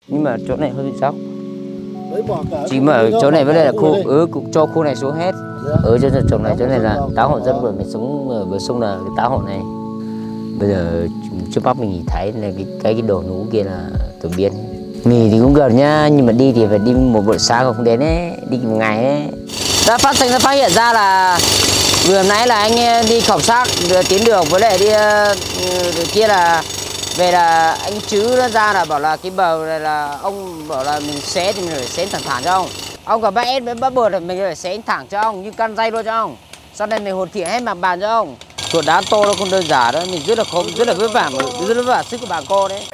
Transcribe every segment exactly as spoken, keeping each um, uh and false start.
Nhưng mà chỗ này hơi bị dốc. Đấy, bỏ cả Chỉ mà ở chỗ này với đây là khu ừ, cũng cho khu này xuống hết. Ở trên chỗ này chỗ này là tám hộ dân vừa mới sống ở bờ sông là cái tám hộ này. Bây giờ trước mắt mình nhìn thấy là cái cái cái đồ nú kia là từ biên. Mì thì cũng gần nhá, nhưng mà đi thì phải đi một buổi sáng không đến ấy, đi một ngày ấy. Đã phát sinh đã phát hiện ra là vừa nãy là anh đi khảo sát tiến đường với lại đi uh, kia là về là anh chứ nó ra là bảo là cái bờ này là ông bảo là mình xé thì mình phải xé thẳng thẳng cho ông. Ông cả bãi với bắp bờ thì mình phải xé thẳng cho ông, như căn dây luôn cho ông. Sau này mình hoàn thiện hết mặt bàn cho ông. Cột đá to nó không đơn giản đó, mình rất là khó, rất là vất vả, rất là vất vả sức của bà cô đấy.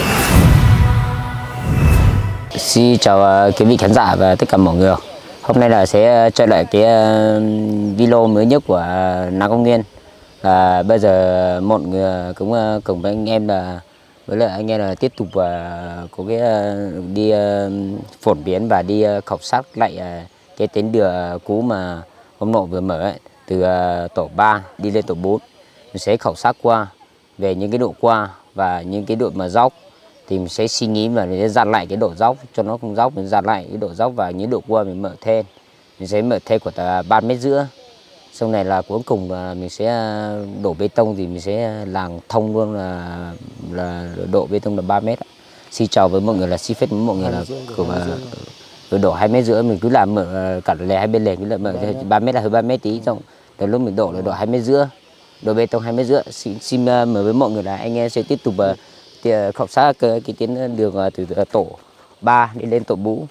Xin chào quý vị khán giả và tất cả mọi người. Hôm nay là sẽ chơi lại cái video mới nhất của Nam Công Nguyên. Là bây giờ một người cũng cùng với anh em là với lại anh em là tiếp tục có cái đi phổ biến và đi khảo sát lại cái tuyến đường cũ mà ông nội vừa mở ấy, từ tổ ba đi lên tổ bốn. Mình sẽ khảo sát qua về những cái độ qua và những cái độ mà dốc, thì mình sẽ suy nghĩ và mình sẽ dặn lại cái độ dốc cho nó không dốc, mình dặn lại cái độ dốc và những độ qua mình mở thêm, mình sẽ mở thêm của ba mét rưỡi. Sau này là cuối cùng là mình sẽ đổ bê tông thì mình sẽ làm thông luôn là là độ bê tông là ba mét. Xin chào với mọi người là xin phép với mọi người là của ở đổ hai mét rưỡi, mình cứ làm mở cả lề hai bên lề cứ là mở ba mét là hơi ba mét tí, xong đến lúc mình đổ là đổ hai mét rưỡi, đổ bê tông hai mét rưỡi. Xin, xin mời với mọi người là anh em sẽ tiếp tục khảo sát cái, cái tuyến đường từ tổ ba đi lên tổ bốn.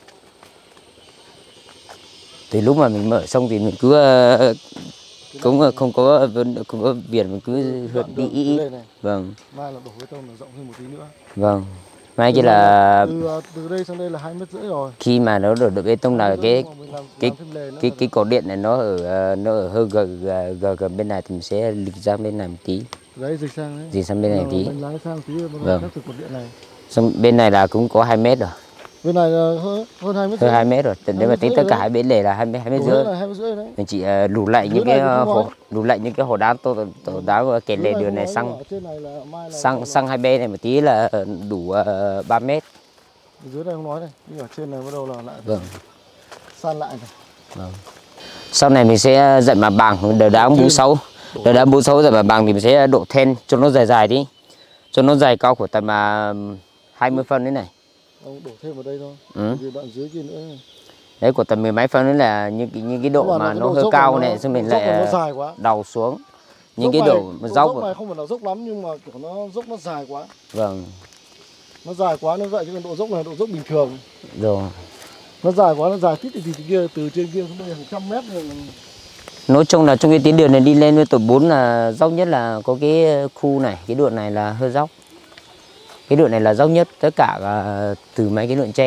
Từ lúc mà mình mở xong thì mình cứ cũng không có không có việc, mình cứ đi ý. Vâng. Mai là đổ bê tông là rộng hơn một tí nữa. Vâng. Mai kia là từ, từ đây sang đây là hai mét rưỡi rồi. Khi mà nó đổ bê tông là cái làm, cái làm cái cái cổ điện này nó ở nó ở hơi gần gần gần bên này thì mình sẽ lịch sang bên này một tí. Đấy, dịch sang đấy. Dịch sang bên này tí. Mình lái sang tí rồi vâng. Cắt từ cột điện này. Xong bên này là cũng có hai mét rồi. Bên này là hơn hơn hai mét. Hơn hai mét rồi. Nếu mà tính tất cả hai bên lề là hai mét hai mét rưỡi. Mình chỉ uh, lù lại những cái hồ, lù lại những cái hồ đá to to đá kèn lề đường này sang sang sang hai bên này một tí là đủ uh, ba mét. Dưới này không nói này, nhưng ở trên này bắt đầu là lại vâng. san lại này. Vâng. Sau này mình sẽ dặn mặt bằng đờ đá bốn sáu, đờ đá bốn sáu dặn mặt bằng thì mình sẽ đổ then cho nó dài dài đi, cho nó dài cao của tầm uh, hai mươi phân đấy này. Ông đổ thêm vào đây thôi. Ừ. Vì đoạn dưới kia nữa này. Đấy của tầm mười mấy phân đấy là những cái những cái độ mà, mà nó hơi cao này, xong mình lại đầu xuống những dốc cái độ này, dốc. Dốc này không phải là dốc lắm nhưng mà kiểu nó dốc nó dài quá. Vâng. Nó dài quá nó vậy chứ còn độ dốc này độ dốc bình thường. Rồi. Nó dài quá, nó dài tít thì từ kia từ trên kia xuống đây hàng trăm mét rồi. Nói chung là trong cái tuyến đường này đi lên với tổ bốn là dốc nhất là có cái khu này, cái đoạn này là hơi dốc. Cái đoạn này là dốc nhất tất cả uh, từ mấy cái đoạn tre.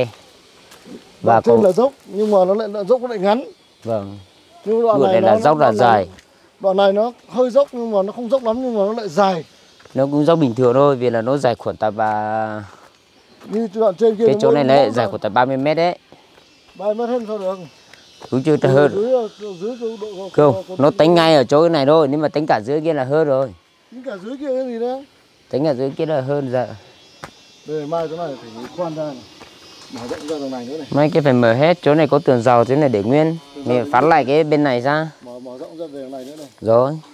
Và đoạn trên có... là dốc nhưng mà nó lại là dốc nó lại ngắn. Vâng. Nhưng đoạn, đoạn này, này là dốc là dài. Này, đoạn này nó hơi dốc nhưng mà nó không dốc lắm nhưng mà nó lại dài. Nó cũng dốc bình thường thôi, vì là nó dài khoảng tầm uh... như đoạn trên kia. Cái chỗ này là dài khoảng tầm ba mươi mét đấy. ba mươi mét hơn sao được? Cũng chưa tới hơn. Dưới, dưới, dưới độ, không, nó tính ngay ở chỗ này thôi, nhưng mà tính cả dưới kia là hơn rồi. Tính cả dưới kia cái gì đó? Tính cả dưới kia là hơn giờ. Đây mai chỗ này phải khoan ra này. Mở rộng ra đường này nữa này. Mai cái phải mở hết, chỗ này có tường rào, chỗ này để nguyên. Mình phán lại cái bên này ra. Mở, mở rộng ra về đường này nữa này. Rồi. Đấy.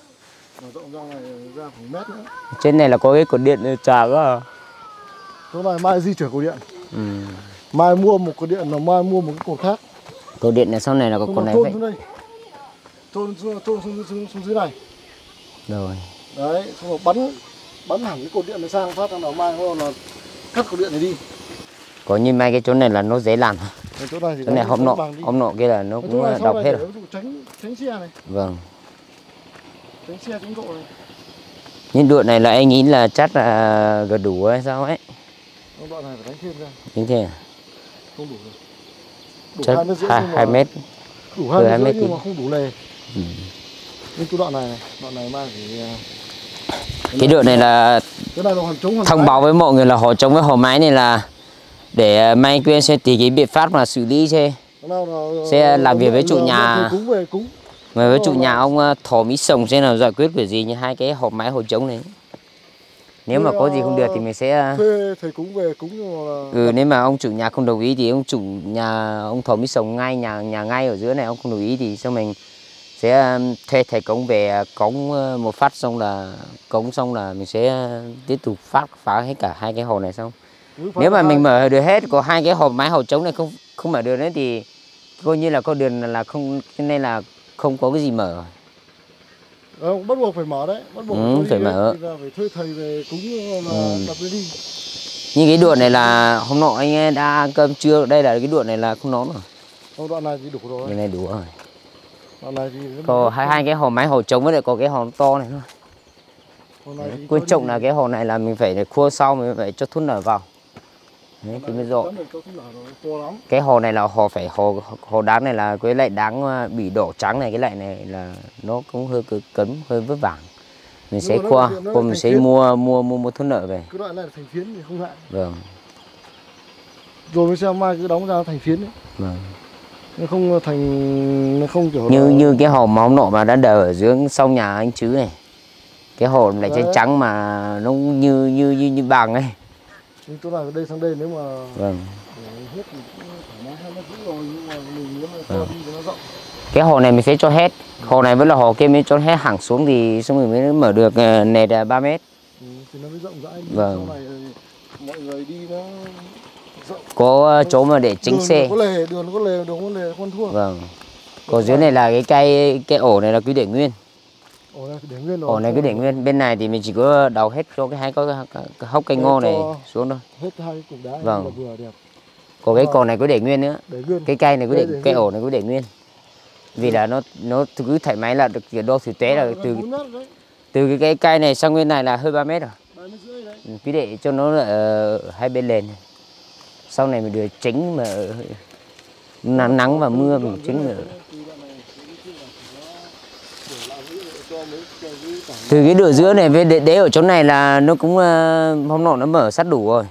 Mở rộng ra này ra khoảng mét nữa. Trên này là có cái cột điện trà cơ à? Chỗ này mai di chuyển cột điện. Ừ. Mai mua một cột điện là mai mua một cái cột khác. Cột điện này sau này là có cột này vậy. Trôn xuống đây. Trôn xuống, xuống, xuống dưới này. Rồi. Đấy, xong rồi bắn bắn hẳn cái cột điện này sang phát, là mai hôm là cắt cột điện này đi. Có như mai cái chỗ này là nó dễ làm. Chỗ này, thì chỗ này hôm nọ, hôm nọ kia là nó cũng đọc hết rồi. Tránh, tránh xe này. Vâng. Tránh xe tránh độ này. Nhưng đoạn này là anh nghĩ là chắc là gần đủ hay sao ấy. Đoạn này phải đánh thêm ra. Như thế à? Không đủ rồi. Đủ chắc hai mét. Đủ hai mét nhưng mà không đủ lề. Ừ. Nhưng cái đoạn này, này, đoạn này mai thì cái, cái đoạn này là thông báo với mọi người là họ chống với hồ máy này là để Mai Quyên sẽ tìm cái biện pháp là xử lý xe. Sẽ làm việc với chủ nhà. Mà với chủ nhà ông Thỏ Mỹ Sồng xem nào giải quyết việc gì như hai cái hộp máy hồ chống này. Nếu mà có gì không được thì mình sẽ thuê thầy cúng về cúng là... Ừ, nếu mà ông chủ nhà không đồng ý thì ông chủ nhà ông thầu mới sống ngay nhà nhà ngay ở dưới này, ông không đồng ý thì xong mình sẽ thuê thầy cúng về cúng một phát, xong là cúng xong là mình sẽ tiếp tục phát phá hết cả hai cái hồ này xong. Nếu mà mình mở được hết có hai cái hồ mái hồ trống này không không mở được nữa thì coi như là con đường là không, nên là không có cái gì mở. Ờ, bắt buộc phải mở đấy, bắt buộc ừ, phải mở. Phải thuê thầy về cúng là ừ. đập đi. Như cái đoạn này là hôm nọ anh đã ăn cơm trưa, đây là cái đoạn này là không nón rồi. Không, đoạn này thì đủ rồi. Đoạn này đủ rồi. Đoạn này thì có hai hai cái hồ mái hồ trống với lại có cái hồ to này thôi. Quan trọng là cái hồ này là mình phải khua sau, mình phải cho thuốc nở vào. Đấy, thì mới rộ. Cái hồ này là hồ phải hồ hồ đá này là cái lại đắng bị đổ trắng này, cái lại này là nó cũng hơi cứng, hơi vất vả. Mình sẽ khoa, khoa mình sẽ mua mua mua mua thuốc nợ về. Cái đoạn này là thành phiến thì không ngại. Vâng. Rồi mới xem mai cứ đóng ra thành phiến đấy. Vâng. Nó không thành, nó không kiểu như là... như cái hồ móng nọ mà đã đờ ở dưới sau nhà anh Chứ này. Cái hồ này trắng trắng mà nó như như như như bằng ấy. Nhưng chỗ này từ đây sang đây nếu mà vâng. hết thì thoải mái hai mét rưỡi rồi, nhưng mà mình nếu mà cho đi thì nó rộng. Cái hồ này mình sẽ cho hết, hồ này vẫn là hồ kia mới cho hết hẳn xuống thì xong rồi mới mở được nền ba mét. Ừ, thì nó mới rộng rãi. Vâng. Sau này mọi người đi nó rộng. Có chỗ mà để chính xe. Đường có lề, đường có lề, đường có lề con thua. Vâng. Còn dưới này là cái cây cái ổ này là cứ để nguyên. Ổ này cứ để nguyên rồi. Ổ này cứ để nguyên. Bên này thì mình chỉ có đào hết cho cái hai có cái hốc cây ngô này xuống thôi. Hết hai cái cục đá vâng. là vừa đẹp. Còn cái cột này cứ để nguyên nữa. Để nguyên. Cái cây này cứ để, để cái ổ này cứ để nguyên. Vì là nó nó cứ thoải mái là được đo thực tế là từ từ cái, cái cây này sang bên này là hơi ba mét rồi. Cứ để cho nó ở hai bên lên. Sau này mình được tránh mà nắng nắng và mưa mình tránh nữa. Từ cái đường giữa này với đế, đế ở chỗ này là nó cũng hôm nọ nó mở sắt đủ rồi.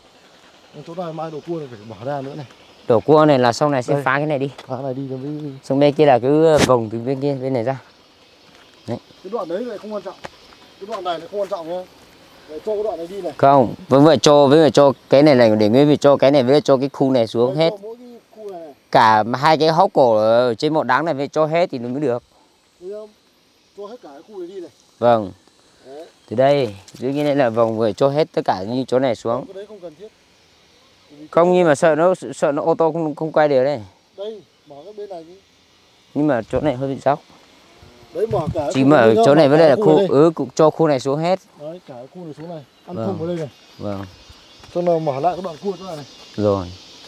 Chỗ này mai đồ cua này phải bỏ ra nữa này. Đổ cua này là sau này sẽ đây. Phá cái này đi. Phá này đi rồi mới... Xong bên kia là cứ vòng từ bên kia bên này ra. Đấy. Cái đoạn đấy lại không quan trọng. Cái đoạn này lại không quan trọng nhá. Để cho cái đoạn này đi này. Không, với vậy cho với vậy cho cái này là để nguyên vì cho cái này với cho cái khu này xuống hết. Mỗi cái khu này này. Cả hai cái hốc cổ ở trên một đám này phải cho hết thì nó mới được. Cho hết cả cái khu này đi này. Vâng. Đấy. Từ đây dưới cái này là vòng phải cho hết tất cả như chỗ này xuống. Cái đấy không cần thiết. Không, nhưng mà sợ nó sợ nó ô tô không không quay được đây. Đây, mở cái bên này đi. Nhưng mà chỗ này hơi bị dốc. Đấy, mở cả chỉ mở chỗ này với đây là khu ừ cho khu này xuống hết. Đấy, cả khu này xuống này, ăn vâng. thông vào đây này. Vâng. Cho nó mở lại cái đoạn cua chỗ này này. Rồi.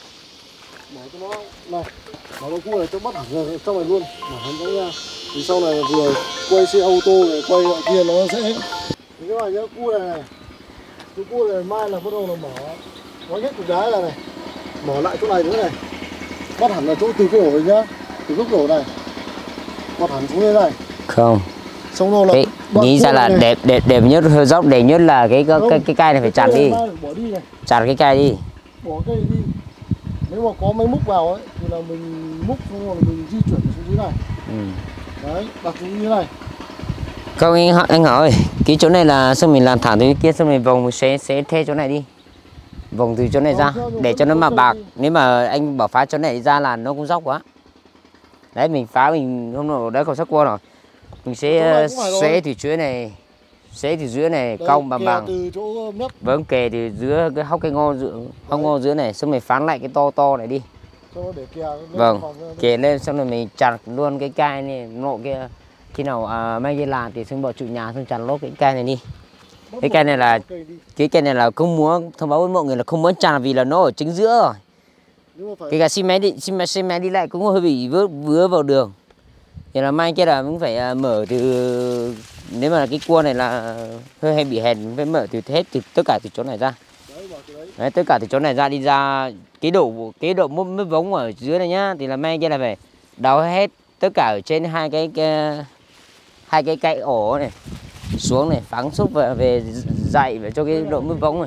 Mở cho nó này, mở đoạn cua này cho bắt hẳn rồi trong này luôn, mở hẳn cái nha. Thì sau này vừa quay xe ô tô này, quay lại kia nó sẽ. Thì cái này nhá, cua này này. Cái cua này mai là bắt đầu là mở có nhất cục đá là này. Mở lại chỗ này nữa này. Bắt hẳn là chỗ từ cái ổ này nhá. Từ gốc ổ này. Bắt hẳn xuống đây này. Không. Xong rồi là cái, nghĩ ra là đẹp đẹp đẹp nhất hơi dốc đẹp nhất là cái cái cái, cái cây này phải chặt đi. Bỏ đi này. Chặt cái cây đi. Bỏ cây đi. Nếu mà có máy múc vào ấy thì là mình múc xong rồi mình di chuyển xuống dưới này. Ừ. Đấy, đặt xuống dưới này. Không, anh, anh hỏi cái chỗ này là xong mình làm thẳng từ kia xong mình vòng sẽ sẽ theo chỗ này đi. Vòng từ chỗ này ra để cho nó mà bạc. Nếu mà anh bỏ phá chỗ này ra là nó cũng dốc quá. Đấy, mình phá mình hôm nào đấy còn sắc cua rồi. Mình sẽ xé từ dưới này, xé từ dưới này đây, cong bằng bằng. Từ chỗ mép. Vâng, kề từ dưới cái hốc cái ngô giữa hốc ngô dưới này, xong mình phán lại cái to to này đi. Cho nó để kè. Vâng, kề lên xong rồi mình chặt luôn cái cây này nộ kia. Khi nào à, may đi làm thì xong bảo chủ nhà xong chặt lốt cái cây này đi. Cái cây này là cái cây này là không muốn thông báo với mọi người là không muốn chặt vì là nó ở chính giữa rồi. Cái cả xi máy đi xi máy, xi máy đi lại cũng hơi bị vướng vướng vào đường. Thì là mai kia là cũng phải mở từ, nếu mà cái cua này là hơi hay bị hèn phải mở từ hết từ tất cả từ chỗ này ra. Đấy, tất cả từ chỗ này ra đi ra cái độ cái độ mút mút vống ở dưới này nhá, thì là mai kia là phải đào hết tất cả ở trên hai cái, cái hai cái cây ổ này xuống này, phẳng xúc về, về dậy về cho cái độ mút vống này.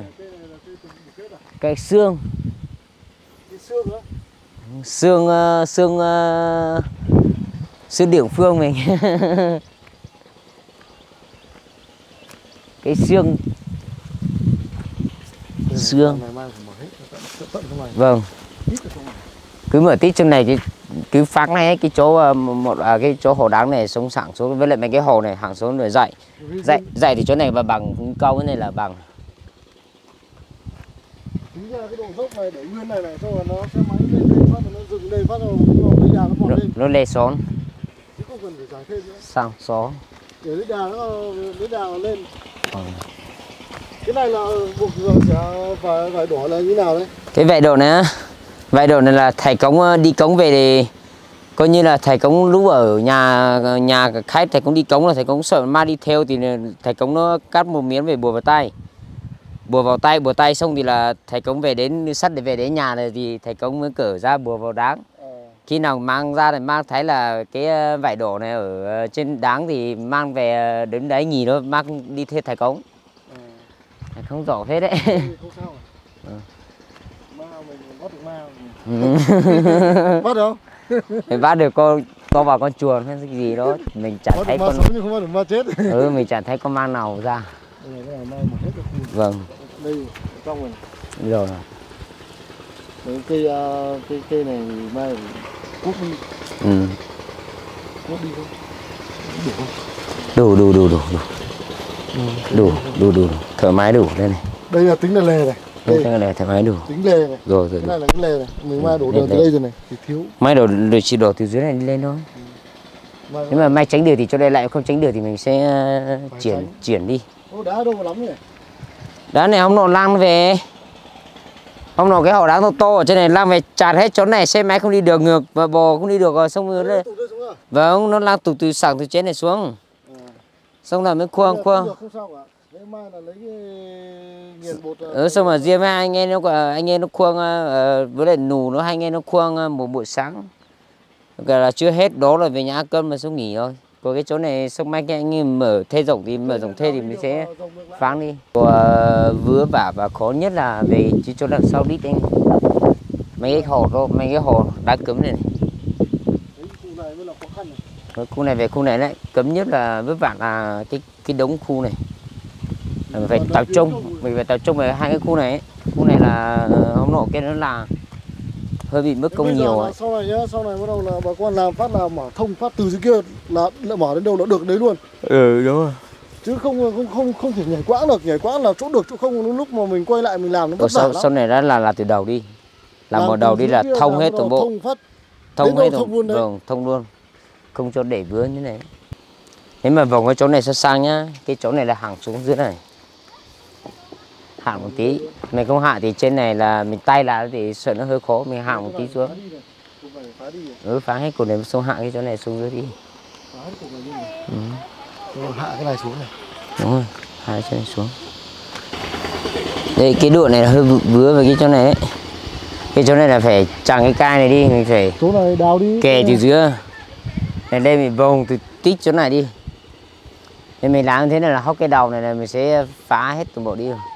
Cái xương xương xương xương địa phương mình cái xương xương. Này mai phải mở hết tận, tận trong này. Vâng. Tít ở trong này. Cứ mở tít trong này cái cứ phác này ấy, cái chỗ một à, cái chỗ hồ đáng này sống sảng xuống với lại mấy cái hồ này hàng xuống rồi dậy. Dậy dậy thì chỗ này và bằng câu cái này là bằng. Tính ra cái độ dốc này để nguyên này này, xong rồi nó sẽ máy lên đây phát rồi nó dừng đây phát rồi lấy đà nó bỏ Nó, lên. nó lê xuống. Chứ không cần phải giải thêm nữa. Sang xó. Để lấy đà nó lấy đà nó lên. Ừ. Cái này là buộc sẽ phải phải đổ là như nào đấy? Cái vải độ này á, vải độ này là thầy cống đi cống về thì coi như là thầy cống lúc ở nhà nhà khách thầy cống đi cống là thầy cống sợ ma đi theo thì thầy cống nó cắt một miếng về bùa vào tay, bùa vào tay bùa tay xong thì là thầy cống về đến sắt để về đến nhà này thì thầy cống mới cởi ra bùa vào đáng. Khi nào mang ra thì mang thấy là cái vải đổ này ở trên đáng thì mang về đến đấy nhìn nó mang đi theo thầy cống. À. Không rõ phết đấy. Không sao. À. Ma mình bắt được ma. Ừ. Bắt được không? Mình bắt được con con vào con chuồn hay gì đó mình chả thấy con sống nhưng không bắt được ma chết. Ừ, mình chả thấy con ma nào ra. Đây là ma một hết được. Vâng. Đây trong rồi. Rồi. Đấy, cây uh, cây cây này mai cút đi. Ừ. Cút đi không? Đủ không? Đủ đủ đủ đủ đủ. Ừ, đủ đủ đủ thoải mái đủ đây này. Đây là tính là lề này. Đây cái này thoải mái đủ. Tính lề này. Rồi rồi. Cái này là cái lề này. Mình mai đổ đường từ đây rồi này thì thiếu. Mai đổ được chỉ đổ từ dưới này đi lên thôi. Ừ. Nếu mà mai tránh được thì cho đây lại, không tránh được thì mình sẽ uh, chuyển tránh. chuyển đi. Ô, đá đâu mà lắm nhỉ? Đá này hôm nọ lang về. Hôm nọ cái hậu đá to to ở trên này lang về chặt hết chỗ này, xe máy không đi được, ngược và bò không đi được rồi xong rồi đây. Vâng, nó lang tụt từ sảng từ trên này xuống. À. Xong là mới khoang khoang. Không sao cả. Thế mai là lấy cái nghiền bột. Ừ, xong mà riêng hai anh em nó anh em nó khoang uh, với lại nù nó hai anh em nó khoang một buổi sáng. Cả là chưa hết đó là về nhà ăn cơm mà xuống nghỉ thôi. Còn cái chỗ này xong mai cái anh em mở thê rộng thì mở rộng thê thì mình sẽ pháng đi. Còn, uh, vứa vả và khó nhất là về chứ chỗ đằng sau đít anh. Mấy cái hồ đó, mấy cái hồ đá cấm này. này. Khu này mới là khó khăn này. Khu này về khu này đấy, cấm nhất là vớ vả là cái cái đống khu này. Mình phải tập trung, mình phải tập trung về hai cái khu này ấy. Khu này là uh, hôm nọ cái nó là hơi bị mất công nhiều ấy. Sau này nhá, sau này bắt đầu là bà con làm phát là mở thông phát từ dưới kia là, là mở đến đâu nó được đấy luôn. Ừ đúng rồi. Chứ không không không không thể nhảy quãng được, nhảy quãng là chỗ được chỗ không, lúc mà mình quay lại mình làm nó bất sau, lắm. sau này đó là là từ đầu đi. Làm, làm một đầu đi là thông hết toàn bộ. Thông phát. Thông hết thông luôn đấy. Vâng, thông luôn. Không cho để vướng như này. Nếu mà vòng cái chỗ này sẽ sang nhá, cái chỗ này là hàng xuống dưới này. Hạ một tí, mình không hạ thì trên này là mình tay là thì sợ nó hơi khó, mình hạ một tí xuống. Ừ, phá hết cột này xuống, hạ cái chỗ này xuống dưới đi. Ừ. Hạ cái này xuống này. Đúng rồi, hạ cái chỗ này xuống. Đây cái đuổi này là hơi vứa với cái chỗ này ấy. Cái chỗ này là phải chằng cái cai này đi, mình phải chỗ này đào đi. Kè từ dưới. Này đây mình vòng từ tít chỗ này đi. Nên mình làm như thế này là hóc cái đầu này là mình sẽ phá hết toàn bộ đi rồi.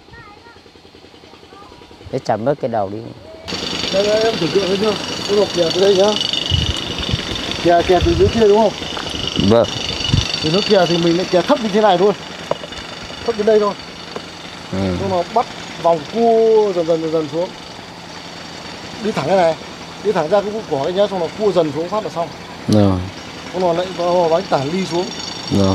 Để chặt bớt cái đầu đi. Đây, đây em thử tượng thấy chưa? Tôi đọc kè từ đây nhá. Kè kè từ dưới kia đúng không? Vâng. Từ nước kè thì mình lại kè thấp như thế này thôi. Thấp đến đây thôi. Ừ. Xong nó bắt vòng cua dần dần dần dần xuống. Đi thẳng cái này. Đi thẳng ra cái vụ cỏ ấy nhá, xong nó cua dần xuống phát là xong. Rồi. Xong nó lại vào bánh tản ly xuống. Rồi.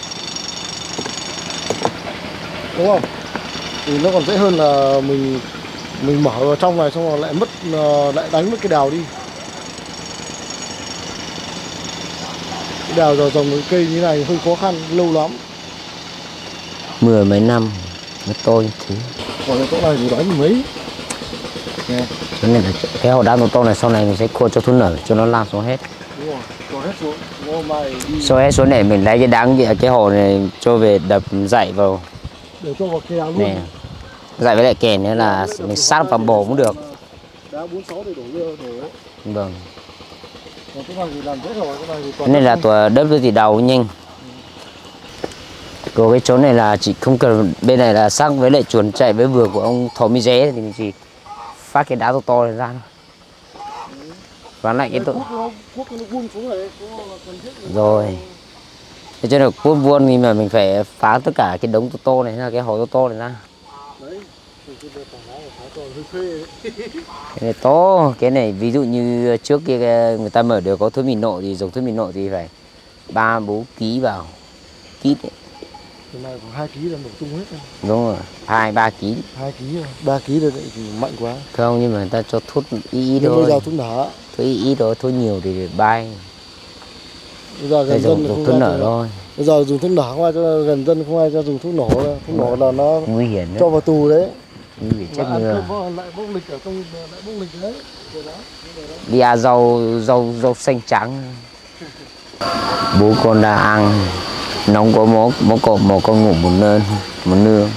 Đúng không? Thì nó còn dễ hơn là mình mình mở vào trong này xong rồi lại mất lại đánh mất cái đào đi. Cái đào dò dòng cái cây như này hơi khó khăn, lâu lắm. Mười mấy năm nó to như thế. Còn cái chỗ này thì đánh mấy. Nè. Cái này là cái hồ đá to này sau này mình sẽ khô cho thun nở cho nó lan xuống hết. Đúng rồi, cho hết xuống. Mai đi. Sau hết xuống này mình lấy cái đáng cái hồ này cho về đập dạy vào. Để cho vào kè luôn. Nè. Dạy với lại kè nữa là mình sát vào bồ cũng được. Đá bốn sáu để đổ đổ. Vâng. Còn cái này thì làm dễ rồi, cái này thì toàn. Cái này là tùa đất với thì đầu nhanh. Còn cái chỗ này là chỉ không cần, bên này là sắc với lại chuồn chạy với vừa của ông Thổ Mi Dế thì mình chỉ phát cái đá to to này ra thôi. Và lại cái tội. Rồi. Thế cho nên cuốc vuông thì mà mình phải phá tất cả cái đống to to này ra, cái hồ to to này ra. Đấy, phải Cái này to, cái này ví dụ như trước kia người ta mở đều có thuốc mì nộ thì dùng thuốc mì nộ thì phải ba bốn ký vào kít ấy. Cái này khoảng hai ký là nổ tung hết rồi. Đúng rồi, hai ba ký. hai ký rồi, ba ký rồi thì mạnh quá. Không, nhưng mà người ta cho thuốc ít ít thôi. Bây giờ thuốc nở. Thuốc ít ít thôi, thuốc nhiều thì bay. Bây giờ gần dân dùng thuốc nở thôi. Bây giờ dùng thuốc nở không ai cho gần dân, không ai cho dùng thuốc nổ đâu. Thuốc nổ là nó nguy hiểm đấy. Cho vào tù đấy. Nguy hiểm chết người. Lại bốc lịch ở trong lại bốc lịch đấy. Đi à rau rau rau xanh trắng. Bố con đã ăn nóng có mó mó cọp một con ngủ một nơi một nương.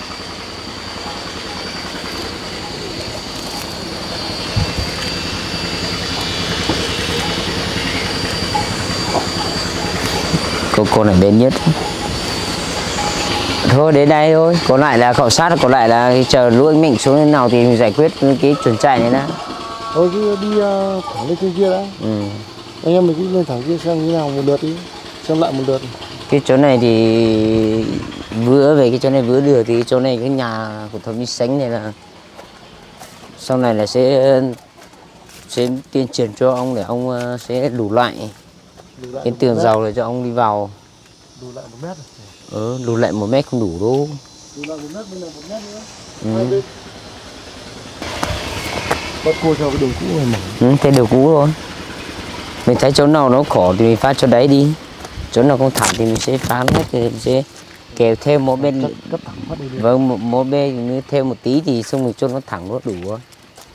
Cô con ở bên nhất. Thôi đến đây thôi, còn lại là khảo sát, còn lại là chờ lũ anh Minh xuống thế nào thì mình giải quyết cái chuẩn chạy này đã. Thôi cứ đi uh, thẳng lên trên kia đã. Ừ. Anh em mình cứ lên thẳng kia xem như nào một lượt đi, xem lại một lượt. Cái chỗ này thì vừa về cái chỗ này vừa được thì chỗ này cái nhà của thôn Minh Sánh này là sau này là sẽ sẽ tuyên truyền cho ông để ông sẽ đủ lại, đủ lại cái tường dầu để cho ông đi vào. Đủ lại một mét rồi. Ừ, đủ lại một mét không đủ đâu. Đủ lại một mét, bên này một mét nữa. Ừ. Hai bên. Bắt cua theo cái đường cũ này mỏng. Ừ, cái đường cũ thôi. Mình thấy chỗ nào nó khó thì mình phát chỗ đấy đi. Chỗ nào không thẳng thì mình sẽ phá hết thì mình sẽ kéo thêm một bên. Gấp thẳng phát đi. Vâng, một, một bên như thêm một tí thì xong mình cho nó thẳng nó đủ thôi.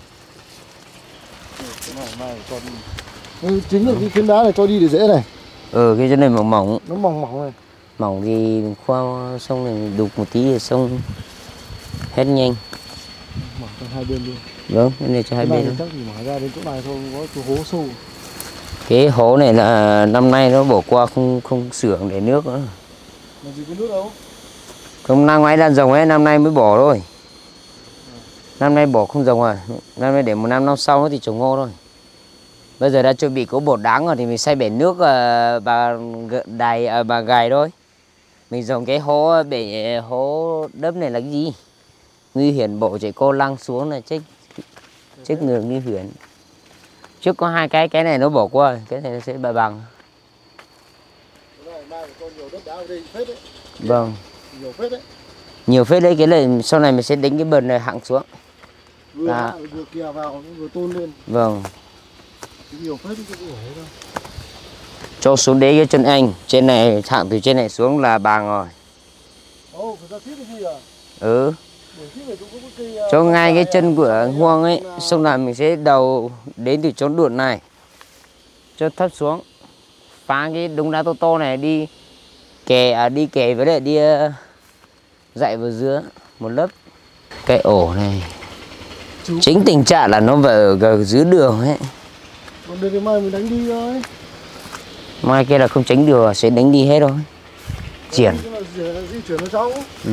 Cái này mai cho đi. Ừ, chính là cái phiến đá này cho đi để dễ này. Ừ, cái chỗ này mỏng mỏng. Nó mỏng mỏng này. Mỏng thì mình khoa xong rồi đục một tí thì xong hết nhanh. Mở cho hai bên đi. Vâng, cái này cho hai bên. Chắc thì mở ra đến chỗ này thôi, có chỗ hố sâu. Cái hố này là năm nay nó bỏ qua không không xưởng để nước nữa. Làm gì có nước đâu? Không, năm ngoái đang trồng ấy, năm nay mới bỏ thôi. Năm nay bỏ không trồng rồi, năm nay để một năm năm sau nó thì trồng ngô thôi. Bây giờ đã chuẩn bị có bột đắng rồi thì mình xay bể nước uh, bà đài uh, bà gài thôi. Mình dùng cái hố bể hố đớp này là cái gì? Nguy hiểm bộ chạy cô lăng xuống là chết chết người nguy hiểm. Trước có hai cái cái này nó bỏ qua, cái này nó sẽ bà bằng. Vâng. Nhiều phết đấy. Nhiều phết đấy, cái này sau này mình sẽ đánh cái bần này hạng xuống. Vừa à. Vừa kè vào vừa tôn lên. Vâng. Nhiều phết chứ không phải đâu. Cho xuống đấy cái chân anh, trên này thẳng từ trên này xuống là bằng rồi. Ồ, phải ra thiết cái gì à? Ừ. Cho ngay cái chân của Huông ấy, xong là mình sẽ đầu đến từ chỗ đuột này cho thấp xuống, phá cái đống đá to to này đi kè à, đi kè với lại đi uh, dạy vào giữa một lớp. Cái ổ này Chú. Chính tình trạng là nó vào ở dưới đường ấy. Còn đến mai mình đánh đi thôi. Mai kia là không tránh được, sẽ đánh đi hết thôi. Chuyển. Di chuyển nó xong. Ừ.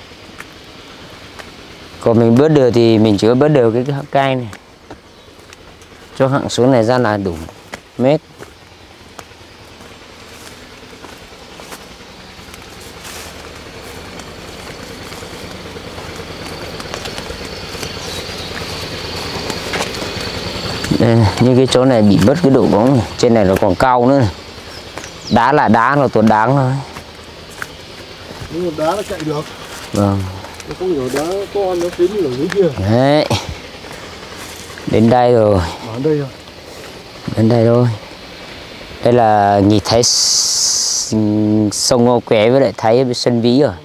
Còn mình bớt được thì mình chỉ có bớt được cái cây này. Cho hạng xuống này ra là đủ mét. Đây này, như cái chỗ này bị bớt cái độ bóng này. Trên này nó còn cao nữa này. Đá là đá là tuần đáng thôi. Nhưng mà đá nó chạy được. Vâng. Nó không hiểu đá to nó tiến ở dưới kia. Đấy. Đến đây rồi. Đến đây rồi. Đến đây thôi. Đây là nhìn thấy sông Ngô Quế với lại thấy sân Ví rồi.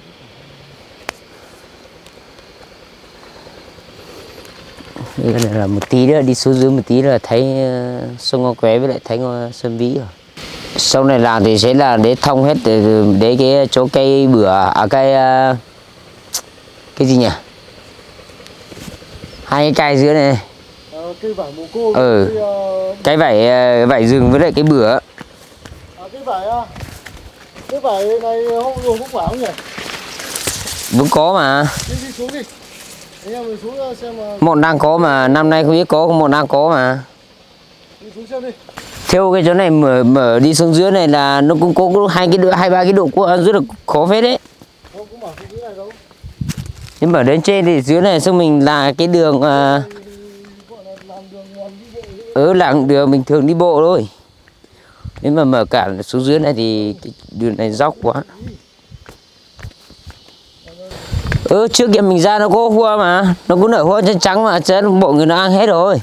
Đây là một tí nữa, đi xuống dưới một tí là thấy sông Ngô Quế với lại thấy sân Ví rồi. Sau này làm thì sẽ là để thông hết để cái chỗ cây bửa à cây cái gì nhỉ? Hai cái cây dưới này. À, cây vải mồ cô. Ừ. Cây, uh... cái vải vải rừng với lại cái bửa. À, cái vải à? Cái vải này hôm rồi cũng phải không nhỉ? Vẫn có mà. Đi, đi xuống đi. Anh em mình xuống xem mà. Một đang có mà năm nay không biết có, một đang có mà. Đi xuống xem đi. Theo cái chỗ này mở mở đi xuống dưới này là nó cũng có hai cái hai ba cái độ cua rất là khó phết đấy. Không cũng mở xuống dưới này đâu. Nhưng mà đến trên thì dưới này xong mình là cái đường à, ở làng đường bình thường đi bộ thôi. Nếu mà mở cản xuống dưới này thì đường này dốc quá. Ừ, trước kia mình ra nó có hoa mà, nó cũng nở hoa trắng trắng mà, chết bộ người nó ăn hết rồi.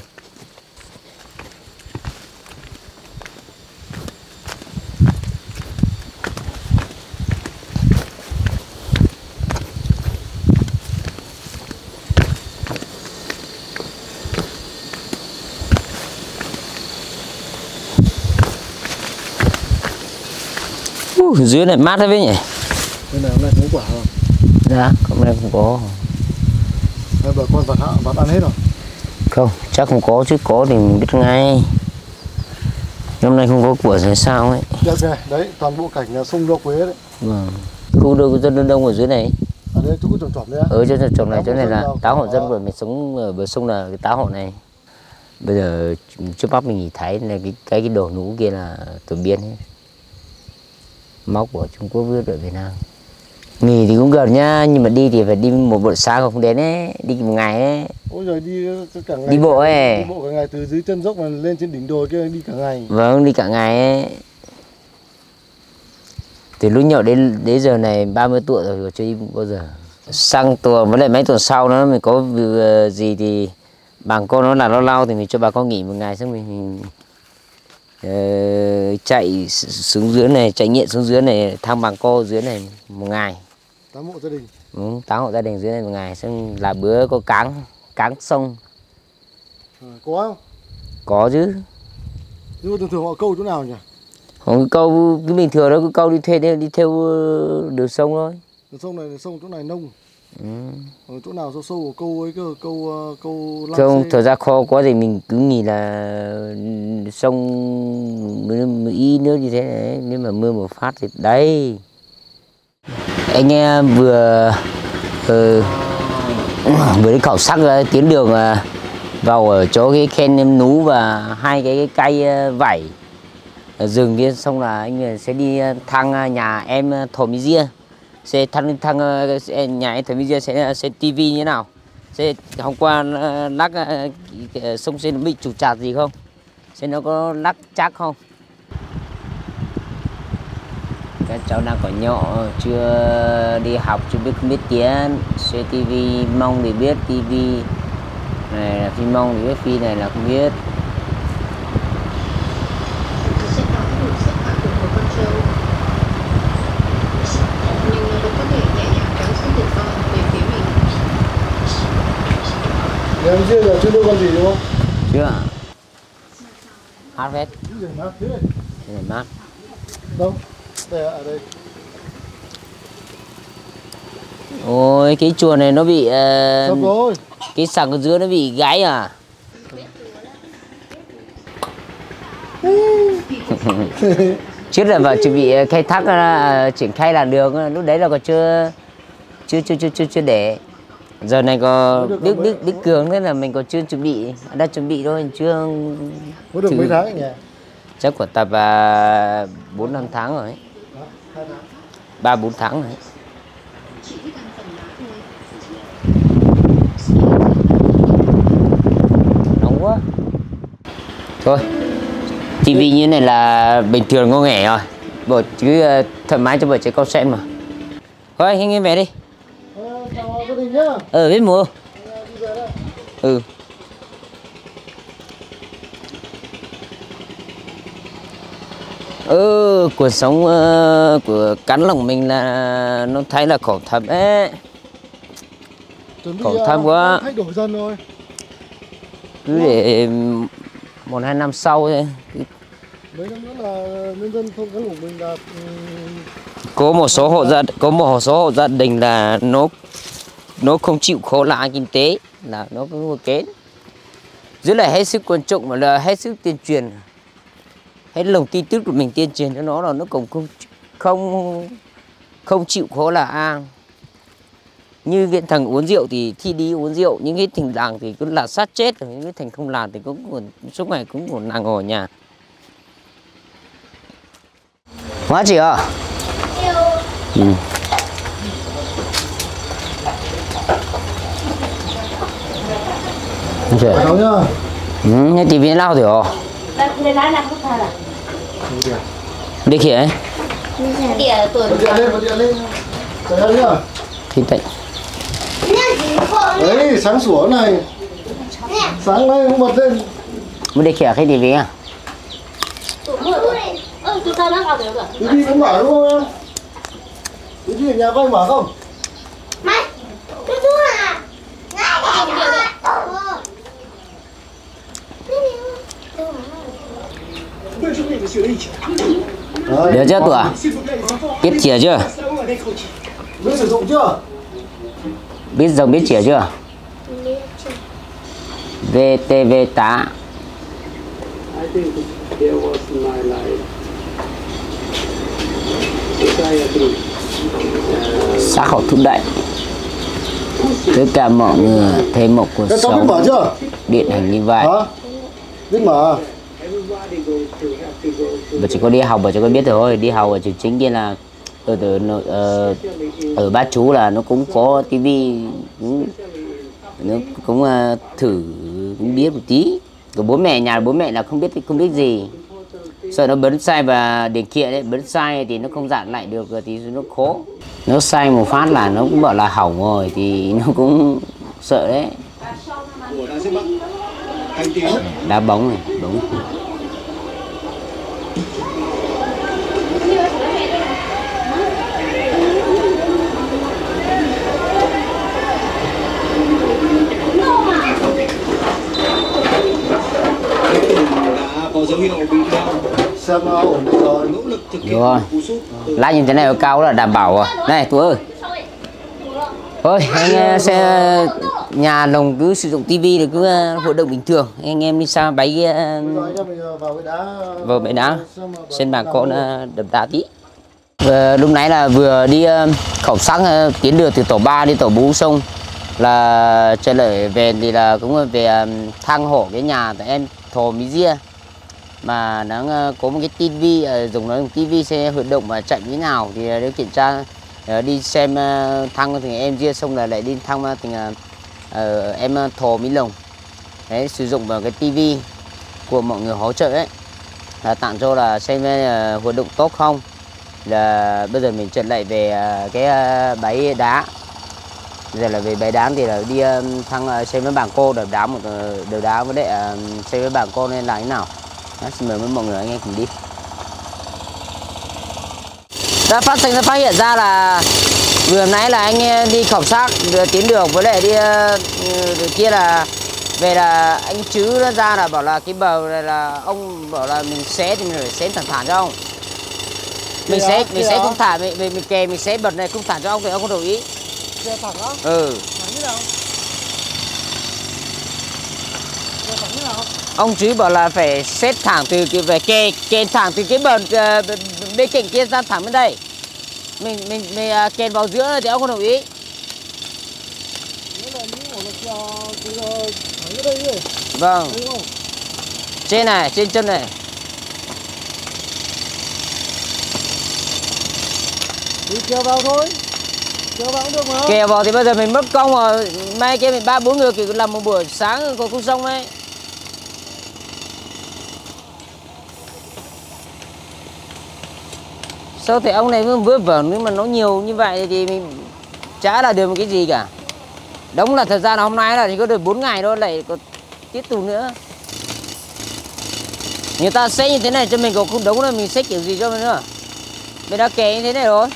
Uh, dưới này mát đấy với nhỉ? Đây này hôm nay không có quả không? Dạ, hôm nay không có. Đây bà con vật hạ vật ăn hết rồi. Không, chắc không có chứ có thì mình biết ngay. Hôm nay không có của thì sao ấy. Yes, đấy, toàn bộ cảnh là sông Rô Quế đấy. Vâng. Khu đâu dân đông đông ở dưới này. Ở đây chỗ trồng trọt đấy á. Ở chỗ trồng này chỗ này là táo hộ dân của mình sống ở bờ sông là cái táo hộ này. Bây giờ trước mắt mình nhìn thấy là cái cái cái đồ nú kia là từ biên hết. Móc của Trung Quốc viết ở Việt Nam. Mì thì cũng gần nhá, nhưng mà đi thì phải đi một buổi sáng không đến ấy, đi một ngày ấy. Ôi giời, đi cả ngày. Đi bộ ấy. Đi bộ cả ngày từ dưới chân dốc mà lên trên đỉnh đồi kia đi cả ngày. Vâng, đi cả ngày ấy. Từ lúc nhậu đến đến giờ này ba mươi tuổi rồi chưa đi bao giờ. Sang tuần với lại mấy tuần sau nữa mình có gì thì bằng con nó là lo lau thì mình cho bà con nghỉ một ngày xong mình, mình uh, chạy xuống dưới này, chạy nghiện xuống dưới này, thăm bằng cô dưới này một ngày. Tám hộ gia đình. Ừ, tám hộ gia đình dưới này một ngày, xong là bữa có cáng, cáng sông. À, có không? Có chứ. Nhưng mà thường thường họ câu chỗ nào nhỉ? Không, câu cái bình thường đó cứ câu đi thuê đi theo đường sông thôi. Đường sông này, sông chỗ này nông. Ừ. Ở chỗ nào sâu sâu của câu ấy cơ, câu câu lăng Không, xe. thời ra kho quá thì mình cứ nghĩ là sông mưa y nước như thế này, nếu mà mưa một phát thì đấy. Anh em vừa uh, vừa đi khảo sát tuyến đường uh, vào ở chỗ cái khen em nú và hai cái, cái cây uh, vảy ở rừng kia, xong là anh sẽ đi thang nhà em Thổ Mỹ Dia, sẽ thang thang nhà em Thổ Mỹ Dia sẽ sẽ tivi như thế nào, sẽ hôm qua lắc uh, sông sẽ bị trục trặc gì không, sẽ nó có lắc chắc không. Các cháu đang còn nhỏ chưa đi học, chưa biết không biết tiếng, xem tivi mong thì biết, tivi này là phim mong thì biết, phim này là không biết. Sẽ có một sức khỏe của một con trâu, nhưng nó vẫn có thể nhẹ nhàng kéo thân thể con về phía mình. Nhà em riêng là chưa nuôi con gì đúng không? Chưa. Hát hết. Cái gì mát thế? Cái này mát. Đâu? Đây ở đây. Ôi cái chuồng này nó bị uh, Sắp rồi. cái sàng ở dưới nó bị gãy à. Trước là vào chuẩn bị khai thác uh, triển khai làn đường, lúc đấy là còn chưa chưa chưa chưa chưa chưa để. Giờ này có biết biết biết cường nên là mình còn chưa chuẩn bị, đã chuẩn bị thôi, chưa. Có được mấy tháng nhỉ? Chắc của tập uh, bốn năm tháng rồi ấy. ba bốn tháng rồi. Nóng quá. Thôi. Tivi như này là bình thường ngon nghẻ rồi. Bộ cứ thoải mái cho vợ trẻ con xem mà. Thôi anh em về đi. Ờ, chào gia đình nhá. Ờ biết mùa. Ừ. Ừ, cuộc sống uh, của cắn lòng mình là nó thấy là khổ thật ấy. Khổ thật quá. Thay đổi dần rồi. Cứ để một hai năm sau thôi. Mấy năm nữa là nhân dân thôn cánh của mình là có một số hộ gia có một số hộ gia đình là nó nó không chịu khổ lại kinh tế, là nó cứ một kén. Dưới lại hết sức quan trọng mà là hết sức tuyên truyền. Hết lòng tin tức của mình tuyên truyền cho nó là nó cũng không không không chịu khổ là an. Như cái thằng uống rượu thì thi đi uống rượu, những cái thằng làng thì cứ là sát chết, rồi những cái thằng không làm thì cũng còn suốt ngày cũng còn nàng ở nhà. Hóa chị à? Ừ. Chưa. Cháu nhá. Ừ, như tivi lao thì ồ. Đi kia ấy. Địa tuổi Bật điện lên, bật điện lên. Cháu nhá nhá. Thì tệ. Đấy, sáng sủa này. Sáng nay không bật lên. Muốn đi kia cái tivi à? Tivi cũng mở đúng không em? Tivi ở nhà có anh mở không? Được chưa tụi à? Biết chìa chưa? Biết sử dụng chưa? Biết dùng biết chìa chưa? vê tê vê tá. I think there was my life. Society. Xã hội thúc đẩy tất cả mọi người thêm một cuộc Các cháu biết sống mở chưa? điện hình như vậy. Hả? Biết mở. Everybody goes to have to go to Và chỉ có đi học và chỉ có biết thôi. Đi học ở trường chính kia là ở, ở, ở, ở ba chú là nó cũng có tivi, cũng, nó cũng uh, thử cũng biết một tí. Còn bố mẹ nhà bố mẹ là không biết không biết gì, sợ nó bấm sai và điện kiện đấy, bấm sai thì nó không dặn lại được thì nó khó. Nó sai một phát là nó cũng bảo là hỏng rồi thì nó cũng sợ đấy. Đá bóng này, bóng. có dấu hiệu bị đau. Xem ổn định rồi. Nỗ lực thực hiện Được rồi. cú sút. Lái như thế này cao là đảm bảo à. Này Tú ơi. Thôi anh sẽ nhà lồng cứ sử dụng tivi thì cứ hoạt động bình thường. Anh em đi xa bấy Bây giờ anh em mình vào cái đá. vào bãi đá xem mà trên bà làm con được. đập đá tí. Và lúc nãy là vừa đi khảo sát tiến đường từ tổ ba đi tổ bốn sông là trở lại về thì là cũng về thang hộ cái nhà tại em thò mí ria mà nó có một cái tivi dùng nó dùng tivi sẽ hoạt động và chạy như nào thì để kiểm tra đi xem thăng thì em ria xong là lại đi thăng thì uh, em thò mí lồng đấy sử dụng vào cái tivi của mọi người hỗ trợ ấy là tặng cho là xem uh, hoạt động tốt không. Là bây giờ mình trở lại về uh, cái uh, bãi đá. Bây giờ là về bãi đá thì là đi uh, thăng uh, xem với bảng cô đập đá một uh, đập đá với lại uh, xem với bảng cô nên là thế nào. Đó, xin mời mọi người anh em cùng đi. Đã phát sinh ra phát hiện ra là vừa nãy là anh đi khảo sát tiến đường với lại đi uh, kia là về là anh chứ nó ra là bảo là cái bờ này là ông bảo là mình xé thì mình phải xé thẳng thẳng cho ông. Mình xé mình xé không thả mình mình, mình kè mình xé bật này không thẳng cho ông thì ông không đồng ý. Xe thẳng á? Ừ. Thẳng như nào? Xe thẳng như nào? Ông chứ bảo là phải xếp thẳng từ cái về kè kè thẳng từ cái bờ uh, bên cạnh kia ra thẳng bên đây. Mình mình mình uh, kèn vào giữa thì ông không đồng ý. Nghĩa là những ổ lực từ thẳng như đây đi. Vâng. Thấy không? Trên này, trên chân này. Đi kéo vào thôi. Kéo vào cũng được mà. Kèo vào thì bây giờ mình mất công rồi. Mai kia mình ba bốn người kiểu làm một buổi sáng còn không xong ấy. Sao thì ông này cứ vớ vẩn nhưng mà nó nhiều như vậy thì mình chả là được một cái gì cả. Đúng là thật ra là hôm nay là chỉ có được bốn ngày thôi lại có tiếp tục nữa. Người ta xếp như thế này cho mình còn không đúng là mình xếp kiểu gì cho mình nữa. Mình đã kè như thế này rồi.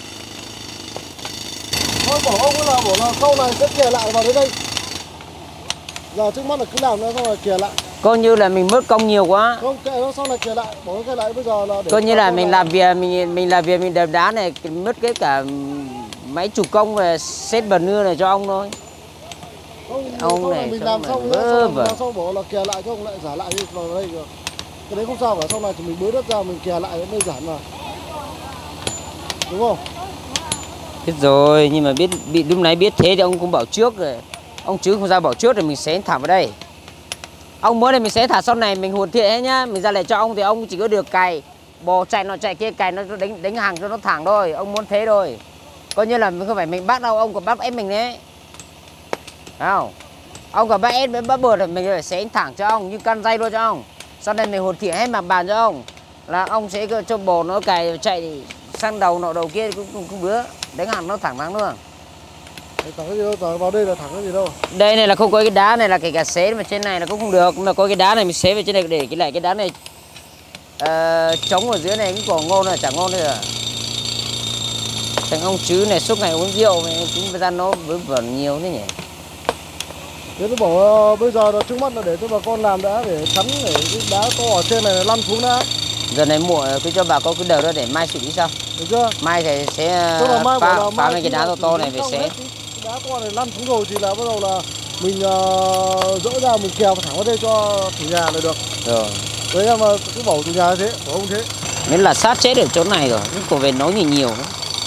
Thôi bỏ ông là bảo là sau này sẽ kè lại vào đến đây. Giờ trước mắt là cứ làm nữa xong rồi kè lại. Coi như là mình mất công nhiều quá. Không kệ nó sau này kè lại, bỏ nó kè lại bây giờ là để Coi như là mình làm việc mình mình làm việc mình đập đá này mất cái cả mấy chục công về xếp bẩn nưa này cho ông thôi. Không, Ông này mình làm xong vớ nữa, xong, xong bỏ là kè lại cho ông lại giả lại vào đây rồi. Cái đấy không sao cả, sau này thì mình bới đất ra mình kè lại nó đơn giản mà. Đúng không? Biết rồi, nhưng mà biết bị lúc nãy biết thế thì ông cũng bảo trước rồi. Ông chứ không ra bảo trước thì mình xé thẳng vào đây. Ông mới này mình xé thả sau này mình hoàn thiện hết nhá. Mình ra lại cho ông thì ông chỉ có được cày bò chạy nó chạy kia cày nó đánh đánh hàng cho nó thẳng thôi. Ông muốn thế thôi. Coi như là không phải mình bắt đâu, ông còn bắt ép mình đấy. Phải không? Ông cả ba em với ba bờ thì mình phải xé thẳng cho ông như căn dây luôn cho ông. Sau này mình hột thỉa hết mặt bàn cho ông. Là ông sẽ cho bò nó cày chạy sang đầu nọ đầu kia cũng cũng, cũng bứa. Đánh hẳn nó thẳng thắn luôn. Thẳng cái gì đâu, thẳng vào đây là thẳng cái gì đâu. Đây này là không có cái đá này là kể cả xé mà trên này là cũng không được. Mà có cái đá này mình xé về trên này để cái lại cái đá này uh, trống ở dưới này cũng còn ngon rồi, chẳng ngon nữa. Thằng ông chứ này suốt ngày uống rượu mà cũng ra nó vớ vẩn nhiều thế nhỉ. Thế tôi bảo bây giờ là trước mắt là để cho bà con làm đã để chắn để cái đá to ở trên này lăn xuống đã. Giờ này muộn cứ cho bà con cứ đều đó để mai xử lý sau. Được chưa? Mai thì sẽ mai phá, là phá mấy cái đá to to này về xé. Cái đá to này lăn xuống rồi thì là bắt đầu là mình uh, dỡ ra mình kèo thẳng vào đây cho chủ nhà là được. Rồi. Đấy em cứ bảo chủ nhà thế, bảo ông thế. Nên là sát chết ở chỗ này rồi, nhưng còn về nói nhiều nhiều nữa.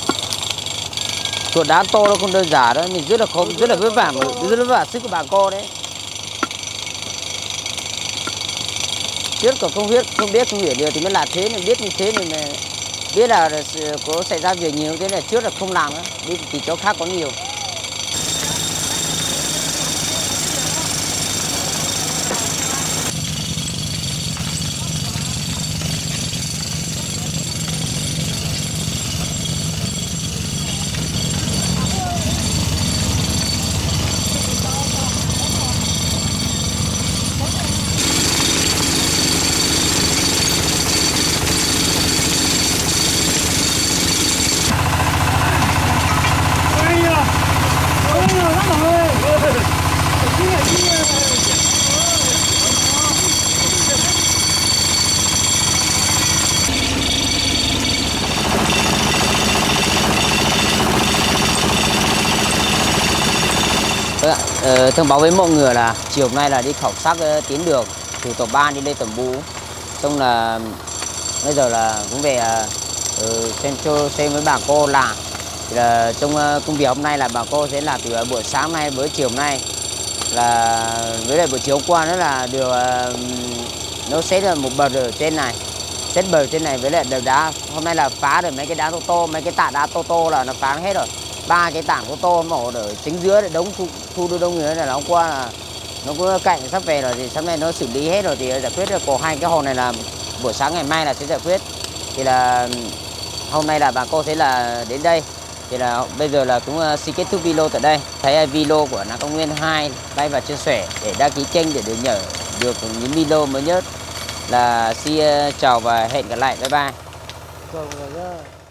Chỗ đá to nó không đơn giản đó, mình rất là khó, rất là vất vả, rất là vất vả sức của bà con đấy. Trước còn không biết, không biết không hiểu điều thì mới là thế, mình biết như thế mình biết là có xảy ra việc nhiều thế là trước là không làm nữa, đi thì chỗ khác có nhiều. Ờ, thông báo với mọi người là chiều nay là đi khảo sát uh, tuyến đường từ tổ ba đi lên tầm bú, xong là bây giờ là cũng về uh, xem cho xem với bà cô là thì là trong uh, công việc hôm nay là bà cô sẽ là từ uh, buổi sáng nay với chiều nay là với lại buổi chiều hôm qua nữa là điều uh, nó sẽ là một bờ ở trên này, xét bờ trên này với lại đầu đá hôm nay là phá được mấy cái đá to to, mấy cái tạ đá to to là nó phá hết rồi. Ba cái tảng của to mỏ ở chính dưới để đống thu, thu đưa đông người này là hôm qua là nó có cạnh sắp về rồi thì sáng nay nó xử lý hết rồi thì giải quyết được. Có hai cái hồ này là buổi sáng ngày mai là sẽ giải quyết, thì là hôm nay là bà cô sẽ là đến đây thì là bây giờ là cũng uh, xin kết thúc video tại đây. Thấy video của Nam Công Nguyên hai like và chia sẻ để đăng ký kênh để được nhớ được những video mới nhất. Là xin uh, chào và hẹn gặp lại, bye bye. Chào mọi người nhá.